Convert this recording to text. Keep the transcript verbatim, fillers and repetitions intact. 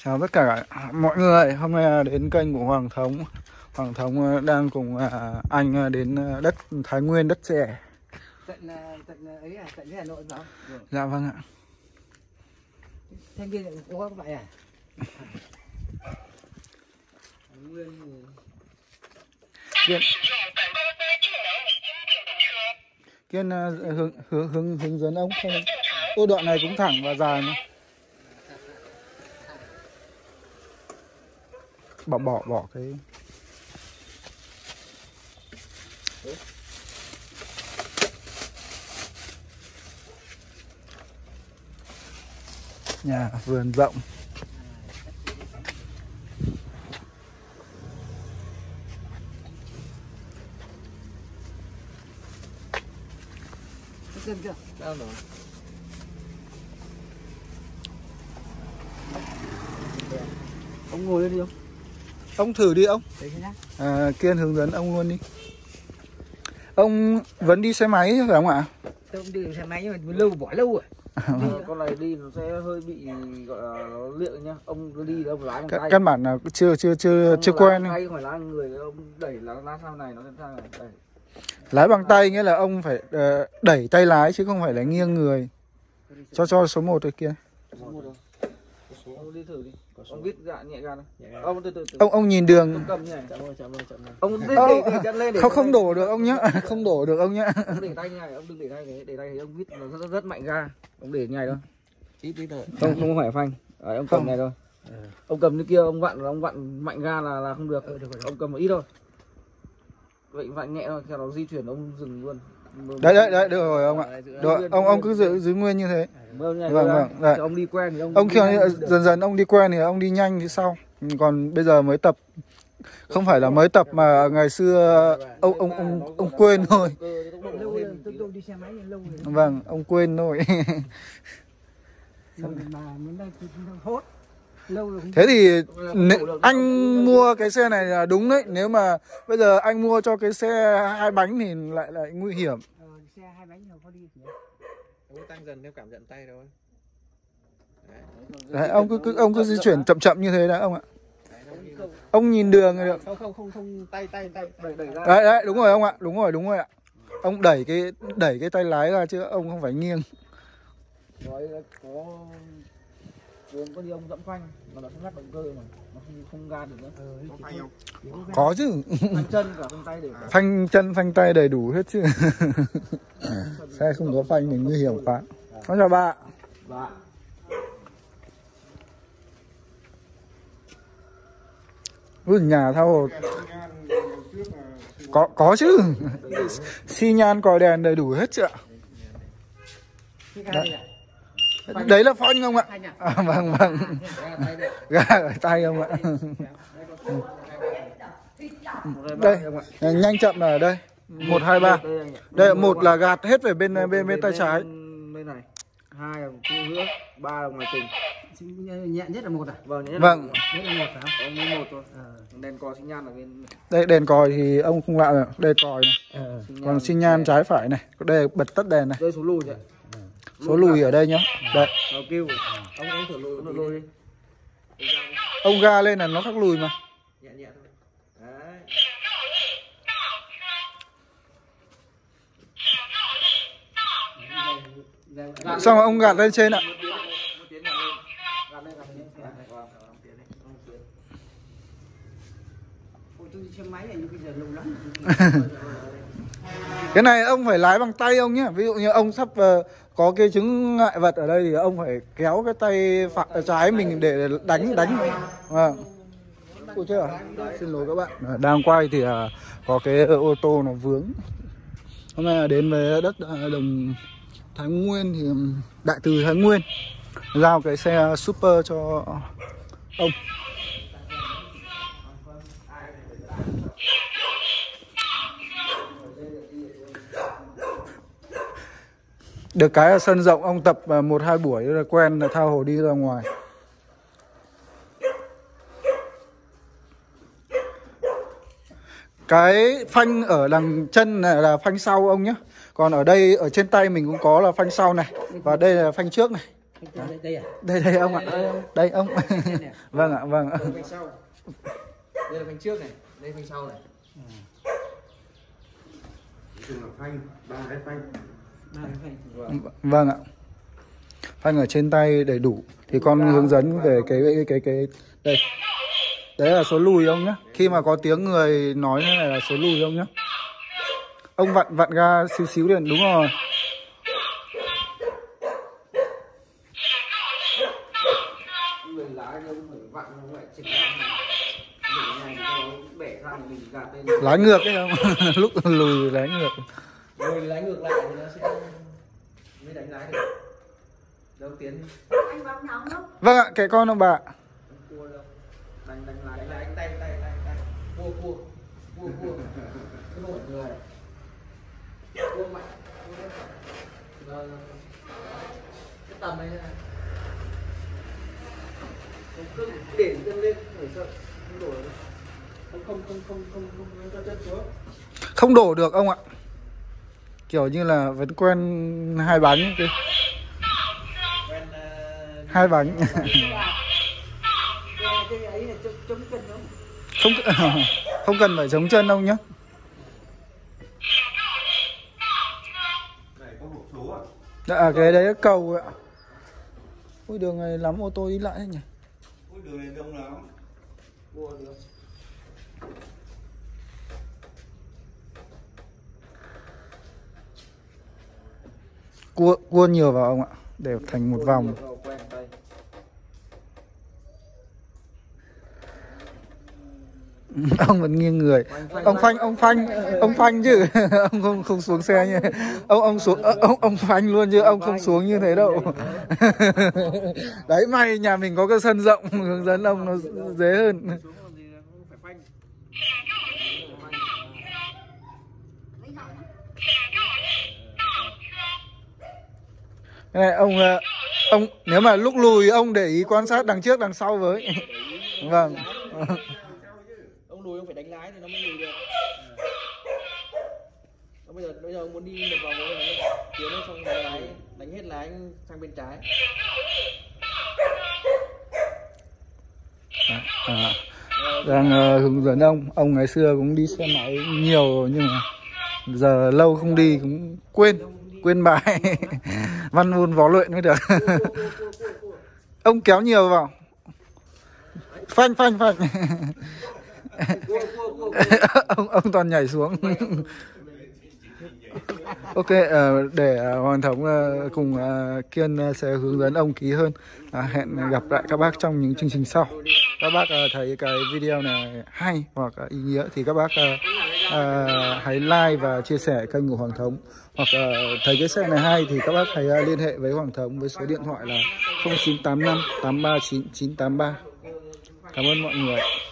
Chào tất cả mọi người, hôm nay đến kênh của Hoàng Thống. Hoàng Thống đang cùng anh đến đất Thái Nguyên, đất trẻ. Tận tận ấy à, tận Hà Nội phải không? Rồi. Dạ vâng ạ. Thanh niên có vậy à? Nguyên Kiên Kiên hướng hướng hướng hướng dẫn ông không? Ô đoạn này cũng thẳng và dài mà. Bỏ bỏ bỏ cái nhà vườn rộng. Xem chưa? Đâu rồi? Ông ngồi lên đi ông. Ông thử đi ông. À, Kiên hướng dẫn ông luôn đi. Ông vẫn đi xe máy phải không ạ? Tôi không đi xe máy nhưng mà lâu bỏ lâu rồi. Đi, con này đi nó sẽ hơi bị gọi là nó liệu nhá. Ông cứ đi ông lái bằng tay. Căn bản là chưa chưa chưa chưa quen. Tay phải lái người ông đẩy lá lá sau này nó sang sang này đẩy. Lái bằng tay nghĩa là ông phải uh, đẩy tay lái chứ không phải là nghiêng người. Cho cho số một rồi kia. Số một rồi. Ông đi thử đi. Ông biết dạ nhẹ gan này. Ông từ từ. Ông ông nhìn đường. Ông cầm như này. Chậm ơi, chậm ơi, chậm ơi. Ông để để chân lên để không không đổ được ông nhá, không đổ được ông nhá. Ông để tay như này, ông đừng để tay thế, để tay thế ông biết nó rất rất mạnh ga. Ông để như này thôi. Ít ít thôi. Không không phải phanh. Đấy, ông cầm không. Này thôi. Ừ. Ông cầm như kia ông vặn ông vặn mạnh ga là là không được. Ừ, được rồi. Ông cầm một ít thôi. Vậy vặn nhẹ thôi, cho nó di chuyển ông dừng luôn. Đấy đấy đấy được rồi ông ạ. Được, ông ông cứ giữ giữ nguyên như thế. Vâng vâng, vâng. Đấy. Ông đi quen thì ông ông khi dần dần ông đi quen thì ông đi nhanh thì sau. Còn bây giờ mới tập, không phải là mới tập mà ngày xưa ông ông ông ông quên thôi. Vâng, ông quên thôi. Thế thì anh mua cái xe này là đúng đấy. Nếu mà bây giờ anh mua cho cái xe hai bánh thì lại lại nguy hiểm. Ờ, xe hai bánh nào có đi nhỉ? Ông tăng dần theo cảm nhận tay thôi. Đấy, ông cứ, cứ ông cứ di chuyển chậm chậm như thế đã ông ạ. Ông nhìn đường được. Không không không không tay tay tay đẩy đẩy ra. Đấy đấy đúng rồi ông ạ, đúng rồi đúng rồi ạ. Ông đẩy cái đẩy cái tay lái ra chứ ông không phải nghiêng. Nói có có đi ông dẫm phanh mà nó không ngắt động cơ mà nó không không ga được nữa. Ừ, có phanh không? Có chứ. Phanh chân cả phanh tay để cả. Phanh chân phanh tay đầy đủ hết chứ. Xe không có phanh thì nguy hiểm quá. Con chào bà. Bà. Ui, nhà thao hồ có có chứ. Xi nhan còi đèn đầy đủ hết chứ ạ. Đấy. Đấy là phanh không ạ? À, vâng vâng. Ga ở tay không ạ? Đây, nhanh chậm là ở đây. Một hai ba. Đây một là gạt hết về bên bên bên tay trái. Bên này. Hai là cua hứa, ba là ngoài tình. Nhẹ nhất là một à? Vâng, nhất vâng. Nhất là một phải không? Ông muốn một thôi. À. Đèn còi xi nhan ở bên. Đây đèn còi thì ông không lạ rồi. Đây còi này. À. Còn xi nhan trái phải này. Đây bật tắt đèn này. Đây số lùi ạ. Số lùi ở đây nhá. Đây. Nó kêu. Ông ông thử lùi, nó lùi đi. Ông ga lên là nó khắc lùi mà. Nhẹ nhẹ thôi. Đấy. Xong rồi ông gạt lên trên ạ. Cái này ông phải lái bằng tay ông nhé. Ví dụ như ông sắp uh, có cái chứng ngại vật ở đây thì ông phải kéo cái tay phải trái mình để đánh đánh. Vâng. Ủa chưa à? Xin lỗi các bạn. Đang quay thì uh, có cái ô tô nó vướng. Hôm nay là đến với đất uh, đồng Thái Nguyên thì đại từ Thái Nguyên giao cái xe super cho ông. Được cái là sân rộng, ông tập một hai buổi là quen là thao hồ đi ra ngoài. Cái phanh ở đằng chân này là phanh sau ông nhé. Còn ở đây, ở trên tay mình cũng có là phanh sau này. Và đây là phanh trước này. Đấy. Đây à? Đây đây ông ạ. Đây ông. Vâng ạ, vâng ạ. Đây là phanh sau. Đây là phanh trước này, đây là phanh sau này. Dùng là phanh, ba cái phanh. Ba cái phanh. Vâng. Vâng ạ. Phanh ở trên tay đầy đủ. Thì con hướng dẫn về cái cái cái cái đây. Đấy là số lùi ông nhé. Khi mà có tiếng người nói như này là số lùi ông nhé. Ông vặn vặn ga xíu xíu lên, đúng rồi. Người lái thì ông phải vặn nó lại chỉnh lại này. Để này cho nó bẻ ra mình gạt lên. Lái ngược đấy không? Lúc lùi lái ngược. Rồi lái ngược lại thì nó sẽ mới đánh lái được. Đâu tiến. Anh bấm nóng lúc. Vâng ạ, kệ con ông bà. Cua đâu. Đánh đánh lái đánh lái tay tay tay tay. Cua cua. Cua cua. Cái nổi người. Cua mạnh. Rồi. Cái tầm này này. Cứ để chân lên phải sợ không đổ được. Không không không không không không cho chân xuống. Không đổ được ông ạ. Kiểu như là vẫn quen hai bánh ấy. Quen uh... Hai bánh. Cái ấy là chống, chống cân không? Không không cần phải chống chân ông nhé. Này có hộp số à? Dạ, cái đấy là cầu ạ. Ui, đường này lắm ô tô đi lại thế nhỉ. Ui, đường này đông lắm. Cua được. Cua cua nhiều vào ông ạ, để thành một vòng. Quen tay. Ông vẫn nghiêng người. Ông phanh, ông phanh, ông phanh chứ. Ông không không xuống xe như ông ông xuống ông ông phanh luôn chứ ông không xuống như thế đâu. Đấy, may nhà mình có cái sân rộng, hướng dẫn ông nó dễ hơn. Này, ông ông nếu mà lúc lùi ông để ý quan sát đằng trước đằng sau với. Vâng. Ông lùi ông phải đánh lái thì nó mới lùi được. Bây giờ bây giờ ông muốn đi một vòng nữa này, tiến lên xong đánh lái, đánh hết lái sang bên trái. À, đang uh, hướng dẫn ông. Ông ngày xưa cũng đi xe máy nhiều nhưng mà giờ lâu không đi cũng quên quên bài. Văn môn võ luyện mới được. Ông kéo nhiều vào. Phanh phanh phanh. ông ông toàn nhảy xuống. Ok, uh, để uh, Hoàng Thống uh, cùng uh, Kiên uh, sẽ hướng dẫn ông kỹ hơn. Uh, hẹn gặp lại các bác trong những chương trình sau. Các bác uh, thấy cái video này hay hoặc uh, ý nghĩa thì các bác uh, uh, hãy like và chia sẻ kênh của Hoàng Thống. Hoặc uh, thấy cái xe này hay thì các bác hãy uh, liên hệ với Hoàng Thống với số điện thoại là không chín tám năm tám ba chín chín tám ba. Cảm ơn mọi người.